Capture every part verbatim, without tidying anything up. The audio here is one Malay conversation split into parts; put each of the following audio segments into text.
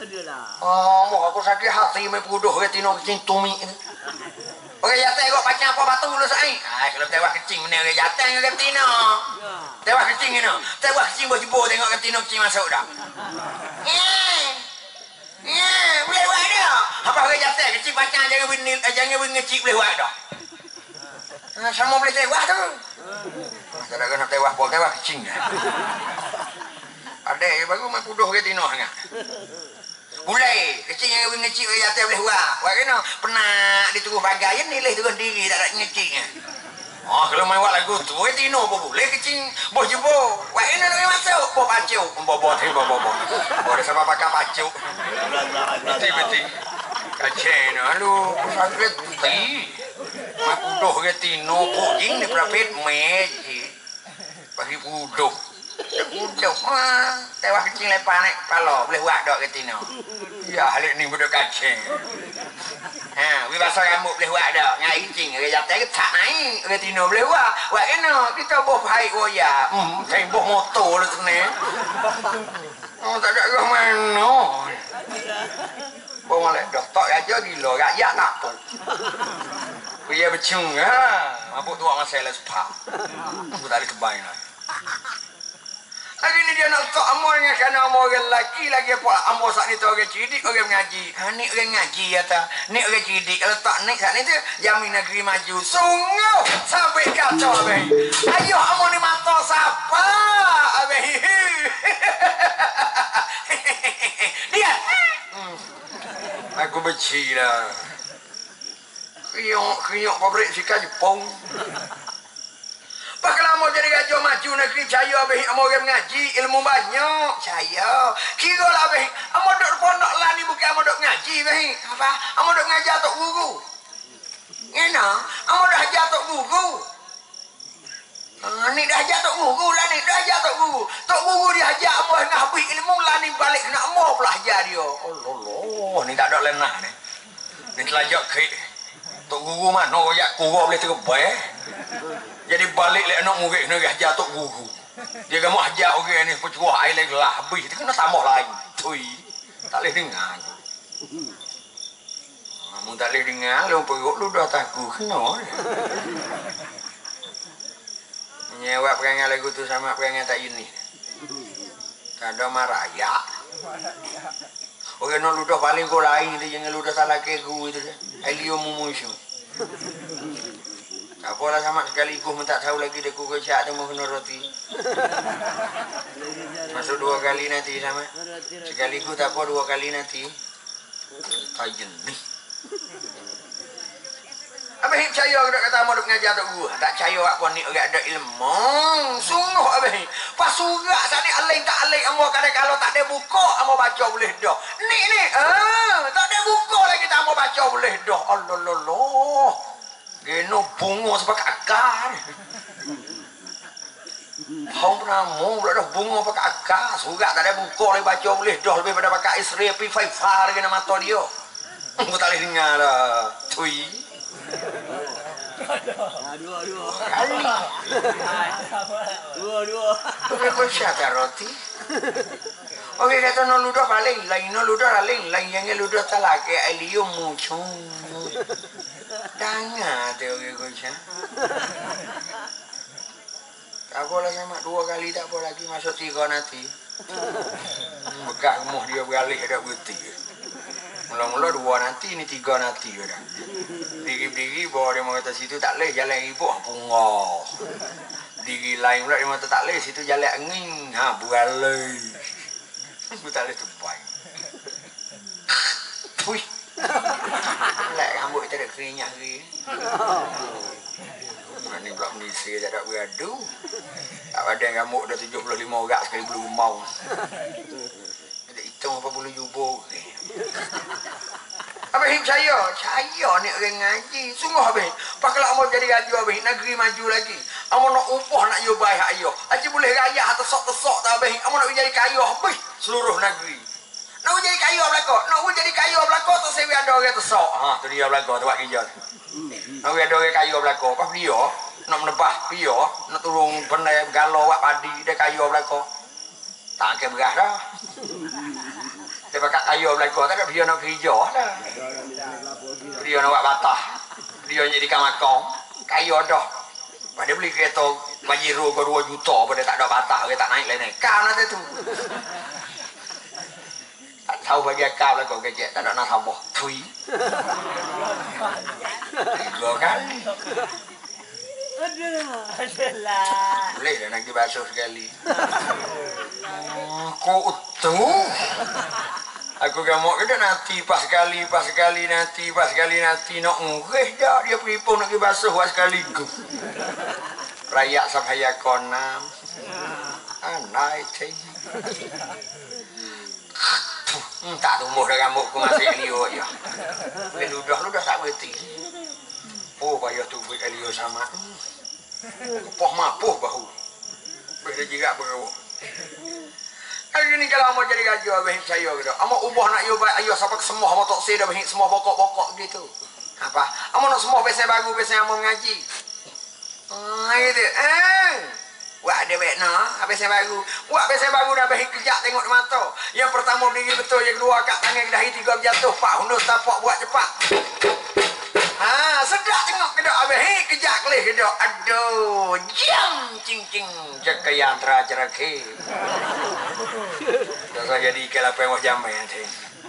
Oh, mau aku sakit hati main puduh ke tino kecing tumi. Oke jatah kok pacang apa batu lu sai. Ah kalau tewak kecing mana ke jatah ke tino. Tewak kecing ini. Tewak kecing bos-bos tengok ke tino kecing masuk dah. Eh. Eh, boleh buat dah. Apa ke jatah kecing pacang jangan bin jangan bin ngecik boleh buat dah. Ah sama boleh tewak tu. Kada kena tewak buat tewak kecing. Ada baru main puduh ke tino hang. Mulai kecil yang ngecik ke jatah boleh buat. Buat kena pernah dituruh bagayan nilai turun diri tak ada ngeciknya. Oh kalau main buat lagu tu eh tino apa boleh kecil bos jebo. Buat kena nak masuk bos pacuk. Bos bos tu bos bos bos. Bos sama pakai pacuk. Betul-betul. Kacen alu sakit ti. Main puduh ke tino poging ni prapet meji. Bagi puduh. Puduh mah tewak kecil lepas naik kepala boleh buat dok ke tino. Ya halik ni budak kaceng. Ha, we bahasa rambut boleh buat dok. Ngai kecing ke jatah ke tak naik ke tino boleh buat. Buat kena kita boh baik oya. Hmm, saya boh motor lu sini. Oh tak ada ke mana. Boh malek dah tak aja gila rakyat tak tu. Dia bercung ha. Mabuk tua masalah sepak. Aku tak ada kebaik lah. Hari ni dia nak tak amor dengan kana amor orang lelaki lagi apa amor sak ni tu orang cidik orang mengaji. Ha ni orang ngaji ya ta. Ni orang cidik kalau tak ni sak ni tu jamin negeri maju. Sungguh sampai kacau abang. Ayo amor ni mata siapa? Abang. Dia. Hmm. Aku benci lah. Kriok kriok pabrik sikat Jepang. Paklah mau jadi gajah maju negeri cahaya abih amo orang ngaji ilmu banyak cahaya kira lah abih amo dok pondok lah ni bukan amo dok ngaji abih apa amo dok ngajar tok guru ngena amo dah ajar tok guru ah ni dah ajar tok guru lah ni dah ajar tok guru tok guru dia ajar amo ngabih ilmu lah ni balik kena amo pula ajar dia Allah ni tak ada lenah ni ni telajak ke tok guru mana royak kurang boleh terbaik. Jadi balik le anak murid ni ajar tok guru. Dia kamu ajar orang ni percuah air lagi lah habis. Dia kena tambah lain. Tui. Tak boleh dengar. Kamu tak boleh dengar. Lu perut lu dah takut. Kena. Menyewak perangai lagu tu sama perangai tak unik. Tak ada marayak. Orang nak ludah paling kau lain tu. Jangan ludah salah ke guru tu. Elio mumusyu. Apalah sama sekaligus tak tahu lagi dia kuku syak tu mau kena roti. Masuk dua kali nanti sama. Sekaligus tak apa dua kali nanti. Kajen ni. Abang percaya ke kata mau duk ngajar tok guru? Tak percaya apa ni orang ada ilmu. Sungguh abang. Pas surat sani alai tak alai amo kadang kalau tak ada buku amo baca boleh dah. Ni ni. Ah, tak ada buku lagi tak amo baca boleh dah. Allah Allah. Geno bunga sebagai akar. Hong pernah mau dah bunga pakai akar. Surat tak ada buku lagi baca boleh dah lebih pada pakai isteri P lima R lagi nama mata dia. Aku tak boleh dengar lah. Cui. Dua dua. Kali. Dua dua. Kau siapa roti? Okey kata no ludah paling lain no ludah paling lain yang ludah tak lagi Elio muncul. Tanya tu okey kau siapa? Tak boleh sama dua kali tak boleh lagi masuk tiga nanti. Bekas muh dia balik ada putih. Mula-mula dua nanti ini tiga nanti dah. Diri-diri bawa dia mengata situ tak leh jalan ibu bunga. Diri lain pula dia mengata tak leh situ jalan angin ha bualai. Aku tak leh terbaik. Hui. Lek rambut tak ada keringat lagi. Ni pula Malaysia tak ada beradu. Tak ada rambut dah tujuh puluh lima orang sekali bulu mau. Ada hitung apa bulu jubur. Abang percaya, saya ni orang ngaji. Sungguh abang. Paklah mau jadi gaji abang, negeri maju lagi. Amo nak upah nak yo baik hak yo. Aji boleh raya tesok-tesok tak abang. Amo nak jadi kaya habis seluruh negeri. Nak jadi kaya belaka, nak jadi kaya belaka tak sewi ada orang tesok. Ha, tu dia belaka tu buat kerja. Nak ada orang kaya belaka, apa dia? Nak menebah dia, nak turun pandai galau buat padi dia kaya belaka. Tak ke beras dah. Dia pakai kayu belakang tak ada dia nak kerja dah. Dia nak buat batah. Dia jadi kamakong. Kayu dah. Pada beli kereta Pajero ke dua juta pada tak ada batah ke tak naik lain kau nak tu. Tak tahu bagi kau lah kau kecek tak ada nak tambah. Tui. Tiga kali. Aduh, adalah. Boleh dah nak pergi basuh sekali. Kau utuh. Aku gamuk ke nanti pas sekali, pas sekali nanti, pas sekali nanti nak ngurih dah dia pergi pun nak pergi basuh buat sekali go. Rayak sampai konam. Anai cing. Hmm, tak tumbuh dah rambutku masih Elio ya. Boleh ludah ludah tak berhenti. Oh payah tu buat Elio sama. Poh mapuh bahu. Boleh juga berau. Hari ni kalau mau jadi gajo abah saya gitu. Amo ubah nak yo ayo sampai semua amo tok se dah bahik semua pokok-pokok gitu. Apa? Amo nak semua pesen baru pesen amo ngaji. Ah gitu. Eh. Wah ada baik nah, habis yang baru. Buat pesen baru dah bahik kejap tengok mata. Yang pertama berdiri betul, yang kedua kat tangan dahi tiga berjatuh. Pak hundur tapak buat cepat. Ha, sedap tengok kedok abah hei kejap kelih kedok. Aduh, jam cing-cing jaga yantra jerake. Dah jadi kalau pewah jam yang ting.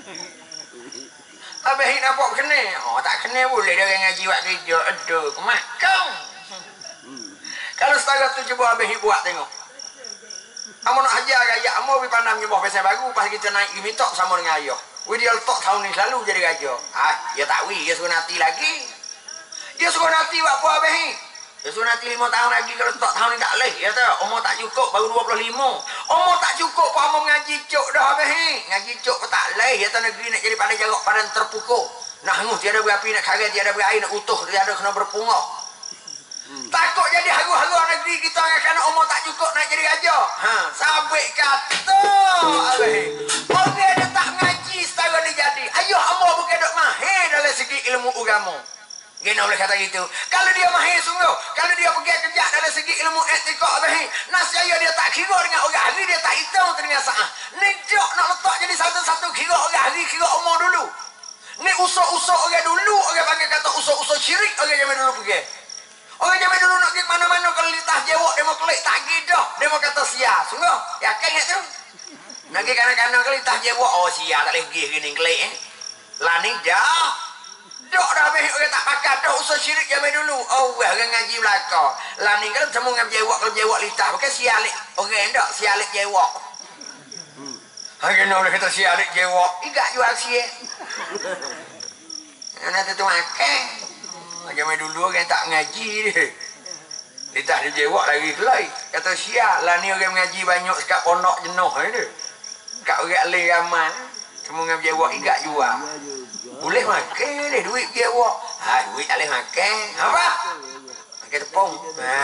Abah hei nampak kena. Oh, tak kena boleh dia ngaji buat kerja. Aduh, kemakam. Kalau setara tu cuba abah hei buat tengok. Amo nak hajar gaya, amo pergi pandang nyembah pesen baru pas kita naik pergi mitok sama dengan ayah. Wih dia letak tahun ni selalu jadi raja. Ah, dia tak wih, dia suruh nanti lagi. Dia suruh nanti buat apa abah ni? Dia suruh nanti lima tahun lagi kalau letak tahun ni tak leh. Ya tahu, umur tak cukup baru dua puluh lima. Umur tak cukup pun umur ngaji cuk dah abah ni. Ngaji cuk pun tak leh. Ya tahu negeri nak jadi pada jarak pada terpukul. Nak hangus tiada berapi, nak karet tiada berair, nak utuh tiada kena berpungah. Hmm. Takut jadi haru-haru negeri kita kerana umur tak cukup nak jadi raja. Ha, sampai kata abeh. Orang dia tak ngaji setara ni jadi. Ayuh amor bukan dok mahir dalam segi ilmu agama. Gena boleh kata gitu. Kalau dia mahir sungguh, kalau dia pergi kerja dalam segi ilmu etika abeh, nascaya dia tak kira dengan orang hari, dia tak hitung dengan sah. Ni jok nak letak jadi satu-satu kira orang hari, kira umur dulu. Ni usuk-usuk orang dulu, orang panggil kata usuk-usuk syirik orang zaman dulu pergi. Orang zaman dulu nak pergi mana-mana kalau litah jewok dia mau kelik tak gitu. Dia mau kata sia. Sungguh? Yakin tak tu? Nak pergi kanan-kanan kalau litah jewok. Oh sia tak boleh pergi gini kelik eh. Lani dah. Dok dah habis orang tak pakai. Dok usaha syirik zaman dulu. Oh wah orang ngaji belakang. Lani kan semua ngam jewok kalau jewok litah. Bukan sialik. Orang tak sialik jewok. Hari ni boleh kata sialik jewok. Igak jual siak. Nanti tu makan. Zaman dulu orang tak ngaji dia. Litah dia jewak lagi kelai. Kata sial lah ni orang mengaji banyak sekat pondok jenuh dia. Kat orang lain ramai. Semua orang jewak igak jual. Boleh makan dia duit jewak. Ha duit tak boleh makan. Apa? Makan tepung. Ha.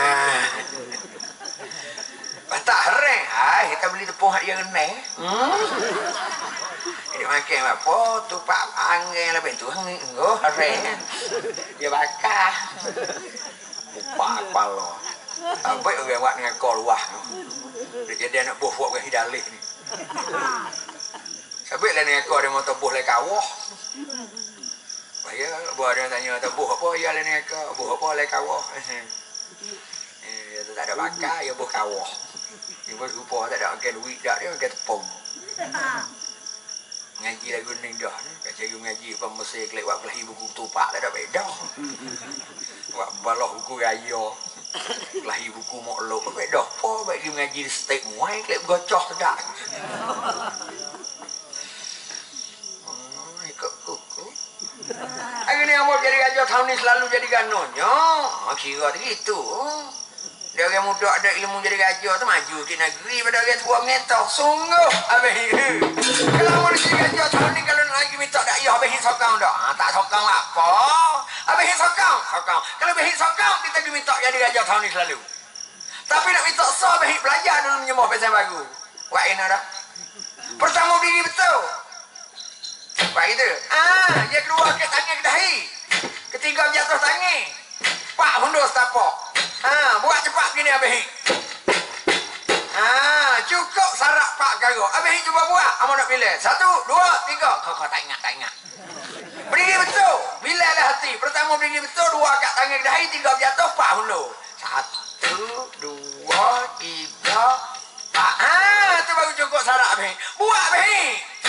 Batak hereng. Hai kita beli tepung hak dia renang. Hmm. Dia makan apa? Tu pak angin lah bentuk engko hereng. Dia bakar. Upak kepala. Sampai orang buat dengan kol luah. Dia jadi anak buah buat dengan hidalik ni. Sampai lah dengan kol dia mau tebuh lek kawah. Bahaya buah dia tanya tebuh apa ya lah dengan kol. Buah apa lek kawah. Eh dia tak ada bakar ya buah kawah. Dia buat rupa tak ada makan duit dak dia makan tepung. Ngaji lagu ni dah ni. Kat cikgu ngaji apa mesti kelek buat belahi buku tupak tak ada beda. Buat balah buku raya. Belahi buku mokluk tak beda. Apa bagi ngaji step muai kelek gocoh sedak. Oh, ikut kuku. Hari ni amor jadi raja tahun ni selalu jadi ganonnya. Kira gitu. Dia orang muda ada ilmu jadi raja tu maju ke negeri pada orang tua mengetah. Sungguh habis ni. Kalau mau jadi raja tahun ni kalau nak lagi minta dak ya habis sokong dak. Ha, tak sokong apa? Habis sokong, sokong. Kalau habis sokong kita diminta jadi raja tahun ni selalu. Tapi nak minta sah habis belajar dulu menyembah pesan baru. Wak ina dak. Pertama diri betul. Wak itu. Ah, dia keluar ke tangan ke dahi. Ketiga jatuh tangan. Pak hundur setapak. Ha, buat cepat gini abah. Ha, cukup sarak pak tu. Habis cuba buat. Amo nak pilih. Satu, dua, tiga. Kau kau tak ingat, tak ingat. Berdiri betul. Bila ada hati. Pertama berdiri betul, dua kat tangan ke dahi, tiga jatuh, empat hulu. Satu, dua, tiga, empat. Ah, tu baru cukup sarak Abang. Buat Abang.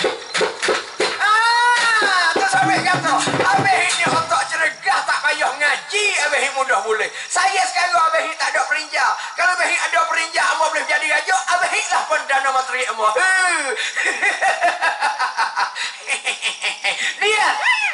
Ah, tu sampai kata. Abang ni otak cergah, tak payah ngaji. Abang mudah boleh. Saya sekarang Abang tak ada perinja. Kalau Abang ada perinja, Amo boleh jadi raja. Abang lah Perdana Menteri Amo. Dia